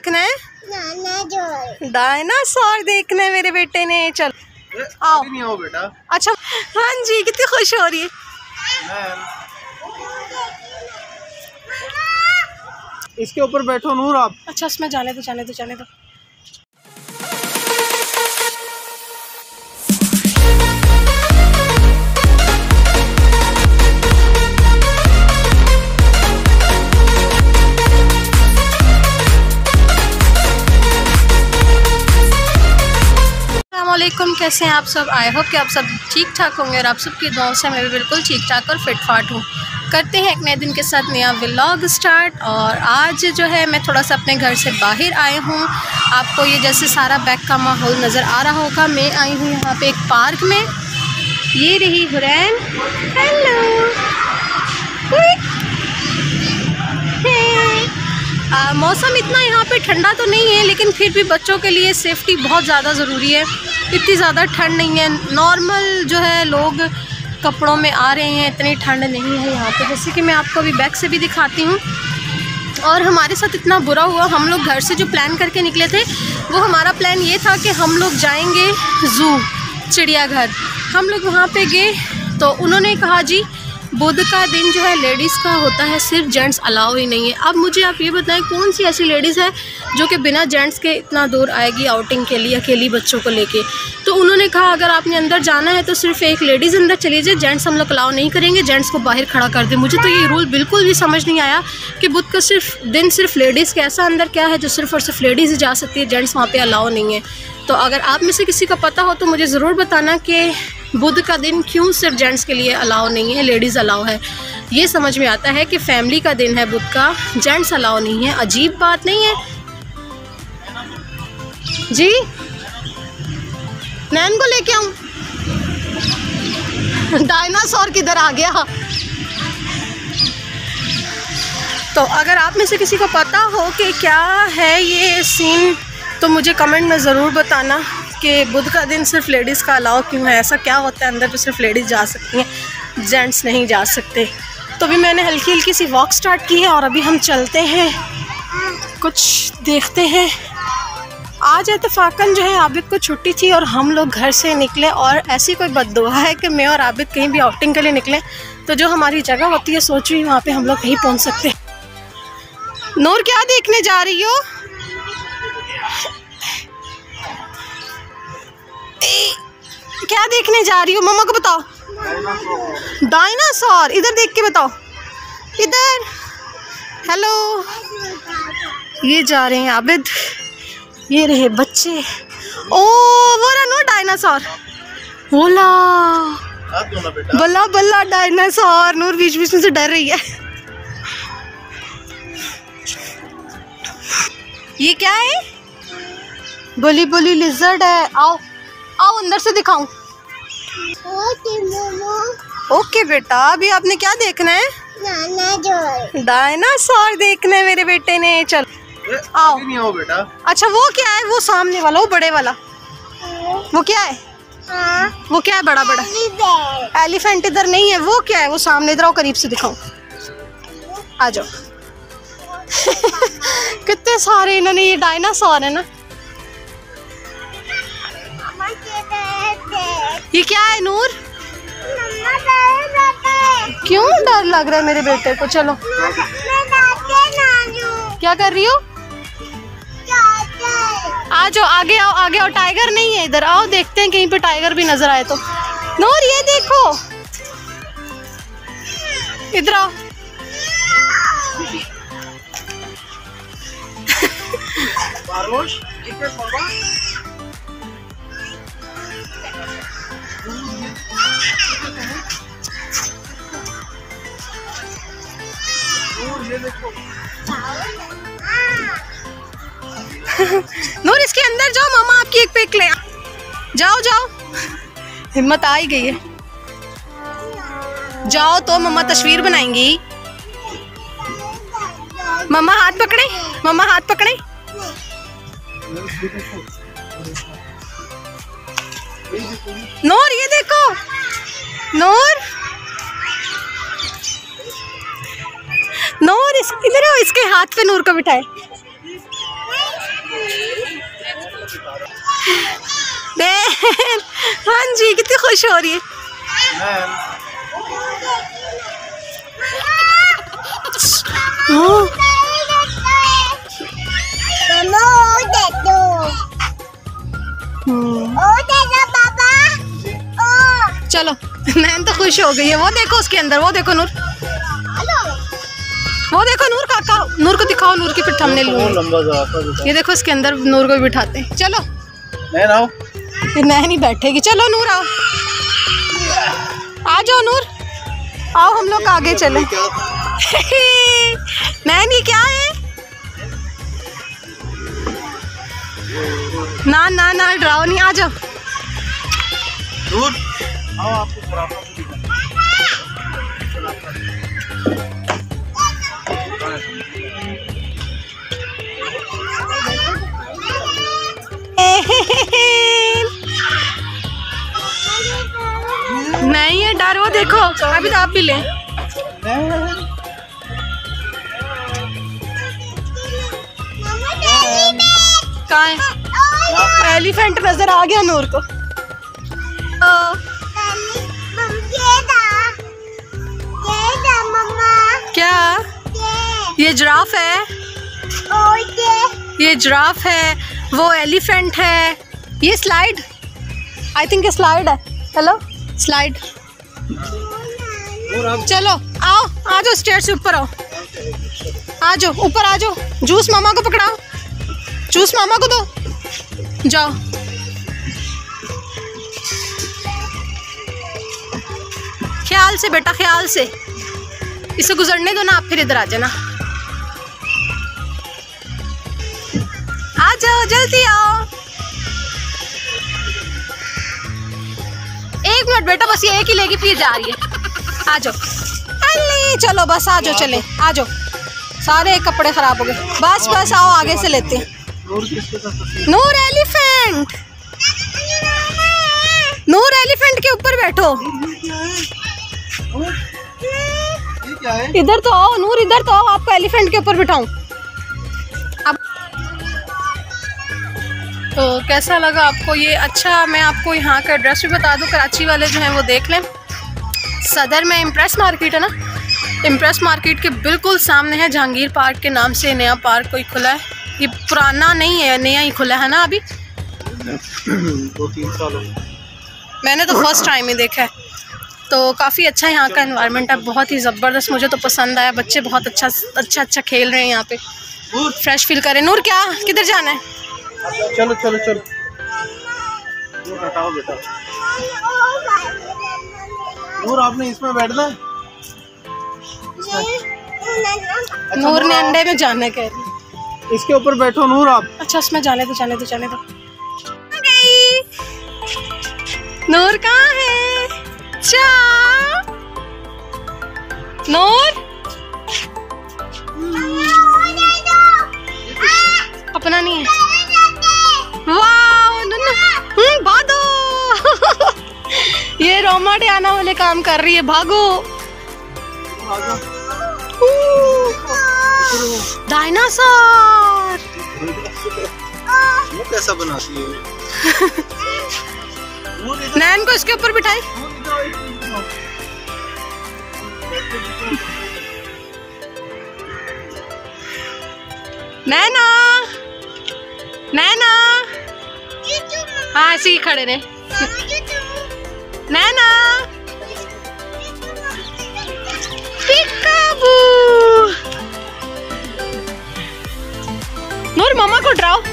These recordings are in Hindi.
देखना है? डायनासोर देखना है मेरे बेटे ने। चल आओ। नहीं आओ बेटा। अच्छा हाँ जी, कितनी खुश हो रही है। इसके ऊपर बैठो नूर आप। अच्छा उसमें जाने दो जाने दो जाने दो। अस्सलामुअलैकुम, कैसे हैं आप सब। आई होप कि आप सब ठीक ठाक होंगे और आप सबकी दुआओं से मैं भी बिल्कुल ठीक ठाक और फिट फाट हूँ। करते हैं एक नए दिन के साथ नया व्लॉग स्टार्ट। और आज जो है मैं थोड़ा सा अपने घर से बाहर आई हूँ। आपको ये जैसे सारा बैक का माहौल नज़र आ रहा होगा। मैं आई हूँ यहाँ पे एक पार्क में। ये रही हुरैन। हेलो। मौसम इतना यहाँ पे ठंडा तो नहीं है, लेकिन फिर भी बच्चों के लिए सेफ्टी बहुत ज़्यादा ज़रूरी है। इतनी ज़्यादा ठंड नहीं है, नॉर्मल जो है लोग कपड़ों में आ रहे हैं, इतनी ठंड नहीं है यहाँ पे। जैसे कि मैं आपको अभी बैक से भी दिखाती हूँ। और हमारे साथ इतना बुरा हुआ, हम लोग घर से जो प्लान करके निकले थे वो हमारा प्लान ये था कि हम लोग जाएंगे ज़ू, चिड़ियाघर। हम लोग वहाँ पे गए तो उन्होंने कहा जी बुध का दिन जो है लेडीज़ का होता है, सिर्फ जेंट्स अलाउ ही नहीं है। अब मुझे आप ये बताएं कौन सी ऐसी लेडीज़ है जो कि बिना जेंट्स के इतना दूर आएगी आउटिंग के लिए अकेली बच्चों को लेके। तो उन्होंने कहा अगर आपने अंदर जाना है तो सिर्फ एक लेडीज़ अंदर चली जाए, जेंट्स हम लोग अलाउ नहीं करेंगे, जेंट्स को बाहर खड़ा कर दें। मुझे तो ये रूल बिल्कुल भी समझ नहीं आया कि बुध का सिर्फ लेडीज़ का ऐसा अंदर क्या है जो सिर्फ और सिर्फ लेडीज़ ही जा सकती है, जेंट्स वहाँ पर अलाउ नहीं है। तो अगर आप में से किसी को पता हो तो मुझे ज़रूर बताना कि बुध का दिन क्यों सिर्फ जेंट्स के लिए अलाउ नहीं है, लेडीज़ अलाउ है। ये समझ में आता है कि फैमिली का दिन है बुध का, जेंट्स अलाउ नहीं है। अजीब बात नहीं है जी। नैन को लेके आऊं? डायनासोर किधर आ गया? तो अगर आप में से किसी को पता हो कि क्या है ये सीन तो मुझे कमेंट में ज़रूर बताना कि बुध का दिन सिर्फ लेडीज़ का अलाउ क्यों है। ऐसा क्या होता है अंदर जो सिर्फ लेडीज़ जा सकती हैं, जेंट्स नहीं जा सकते। तो अभी मैंने हल्की हल्की सी वॉक स्टार्ट की है और अभी हम चलते हैं, कुछ देखते हैं। आज इत्तेफाकन जो है आबिद को छुट्टी थी और हम लोग घर से निकले। और ऐसी कोई बद्दुआ है कि मैं और आबिद कहीं भी आउटिंग के लिए निकले तो जो हमारी जगह होती है सोच रही वहाँ पर हम लोग नहीं पहुँच सकते। नूर क्या देखने जा रही हो? क्या देखने जा रही हो? मम्मा को बताओ। डायनासोर। इधर देख के बताओ, इधर। हेलो। ये जा रहे हैं आबिद, ये रहे बच्चे। ओ वो रहा नो डायनासोर। बोला बल्ला बल्ला डायनासोर। नूर बीच बीच में से डर रही है। ये क्या है? बोली बोली लिजर्ड है। आओ आओ अंदर से दिखाऊं। ओके बेटा, अभी आपने क्या देखना है? डायनासोर देखना है मेरे बेटे ने। चल आओ। नहीं आओ बेटा। अच्छा वो क्या है? वो सामने वाला, वो बड़े वाला, वो क्या है? वो क्या है बड़ा बड़ा? एलिफेंट इधर नहीं है। वो क्या है? वो सामने। इधर आओ, करीब से दिखाऊं। आ जाओ। कितने सारे इन्होंने, ये डायनासोर है ना। ये क्या है नूर? क्यों डर लग रहा है मेरे बेटे को? चलो। क्या कर रही हो? आ जाओ, आगे आओ, आगे आओ। टाइगर नहीं है इधर। आओ देखते हैं कहीं पे टाइगर भी नजर आए तो। नूर ये देखो, इधर आओ। नूर इसके अंदर जाओ, मामा आपकी एक पिक ले। जाओ जाओ, हिम्मत आ ही गई है। जाओ तो मम्मा तस्वीर बनाएंगी। मम्मा हाथ पकड़े, मम्मा हाथ पकड़े। नूर ये देखो, नूर नूर इधर हो, इसके हाथ पे नूर को बिठाए। नैन जी कितनी खुश हो रही है। चलो नैन तो खुश हो गई है। वो देखो उसके अंदर, वो देखो नूर, वो देखो नूर, काका नूर को दिखाओ, नूर की पिठ हमने लूंगी। ये देखो इसके अंदर नूर को भी बिठाते हैं। चलो नैन आओ। ये नैन ही बैठेगी। चलो नूर आओ, आ जाओ नूर, आओ हम लोग आगे चले। नैन ये क्या है? ना ना ना डराओ नहीं, आ जाओ नूर आओ, आपको नहीं है डर, वो देखो अभी तो आप भी लें। कहाँ है? एलिफेंट नजर आ गया नूर को। क्या ये जिराफ है? ये जिराफ है, वो एलिफेंट है, ये स्लाइड, आई थिंक ये स्लाइड है। Hello slide. चलो आओ, आ जाओ स्टेयर से ऊपर आओ, आ जाओ ऊपर आ जाओ। जूस मामा को पकड़ाओ, जूस मामा को दो, जाओ। ख्याल से बेटा, ख्याल से, इसे गुजरने दो ना, आप फिर इधर आ जाना। आ जाओ जल्दी आओ। एक मिनट बेटा, बस ये एक ही लेगी फिर जा रही है। आ जाओ, अल्ली चलो बस आ जाओ, चले आ जाओ। सारे कपड़े खराब हो गए, बस बस आओ आगे से लेते हैं। नूर एलिफेंट, नूर एलिफेंट के ऊपर बैठो। इधर तो आओ नूर, इधर तो आओ, आपको एलिफेंट के ऊपर बिठाऊं। अब तो कैसा लगा आपको ये? अच्छा मैं आपको यहाँ का एड्रेस भी बता दूँ, कराची वाले जो हैं वो देख लें। सदर में इम्प्रेस मार्केट है ना, इम्प्रेस मार्केट के बिल्कुल सामने है जहांगीर पार्क के नाम से नया पार्क कोई खुला है। ये पुराना नहीं है, नया ही खुला है ना अभी, 2-3 साल हो। मैंने तो फर्स्ट टाइम ही देखा है। तो काफ़ी अच्छा यहाँ का एनवायरनमेंट है, बहुत ही ज़बरदस्त, मुझे तो पसंद आया। बच्चे बहुत अच्छा खेल रहे हैं यहाँ पे, फ्रेश फील करें। नूर क्या, किधर जाना है? चलो चलो चलो, हटाओ बेटा। नूर आपने इसमें बैठना है। नूर ने अंडे में जाना कह रही। इसके ऊपर बैठो नूर आप। अच्छा उसमें जाने दो, जाने दो, जाने दो। नूर कहाँ है? नूर अपना नहीं है। वाह भागो। ये रोमा डियाना वाले काम कर रही है, भागो। डायनासोर वो कैसा बनाती है? नैन को इसके ऊपर बिठाई। नैना, नैना, हाँ ऐसे ही खड़े रहे। नैना, पिकाबू। नूर मामा को डराओ।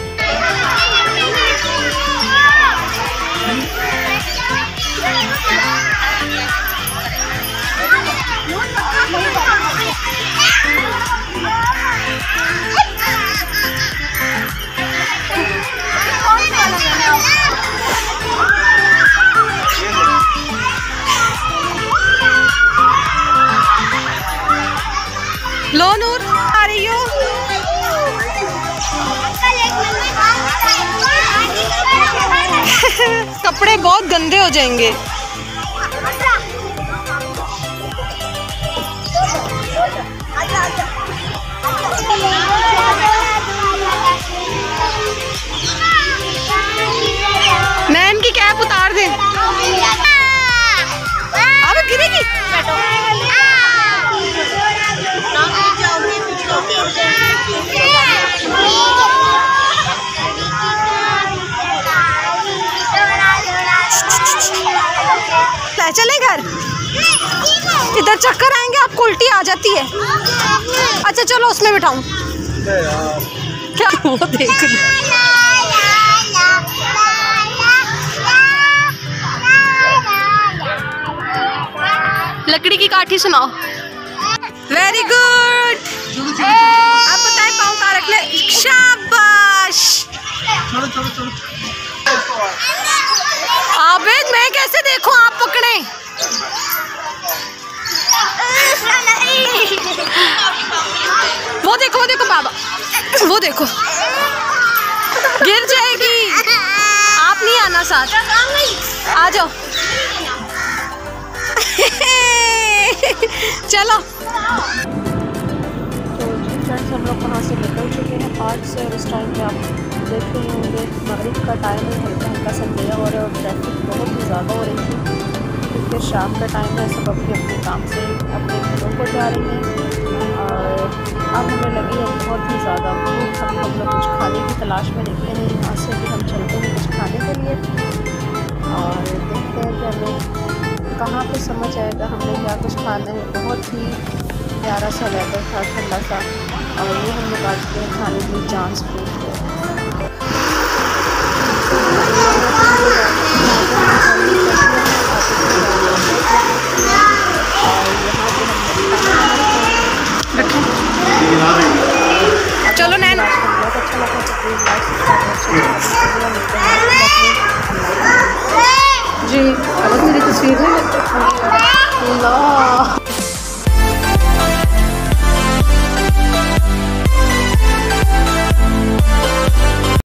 लो नूर आ रही हो। कपड़े बहुत गंदे हो जाएंगे। नैन की कैप उतार दे। चक्कर आएंगे, आपको उल्टी आ जाती है। अच्छा चलो उसमें बिठाऊं क्या? वो देख लकड़ी की काठी सुनाओ। Very good. आप बताए पाँव कहाँ रख ले। शाबाश। आबिद मैं कैसे देखूं, आप पकड़े। वो देखो बाबा, वो देखो गिर जाएगी। आप नहीं आना साथ, आ जाओ। चलो तो जी फ्रेंड्स, हम लोग वहाँ से निकल चुके हैं आज से। और इस टाइम पे आप देख रहे होंगे मगरिब का टाइम है, हल्का हल्का सा गया और ट्रैफिक बहुत ही ज़्यादा हो रही थी क्योंकि शाम का टाइम है। सब अपने काम से अपने घरों को जा रहे हैं और अब हमें लगी है बहुत ही ज़्यादा भूख। हम लोग कुछ खाने की तलाश में निकले हैं यहाँ से कि हम चलते हैं कुछ खाने के लिए और देखते हैं कि हमें कहाँ पे समझ आएगा हमने क्या कुछ खाना है। बहुत ही प्यारा सा वेदर था, ठंडा सा, और ये हम लोग आज के खाने की चांस फूड है। चलो नैन, बहुत अच्छा लगा।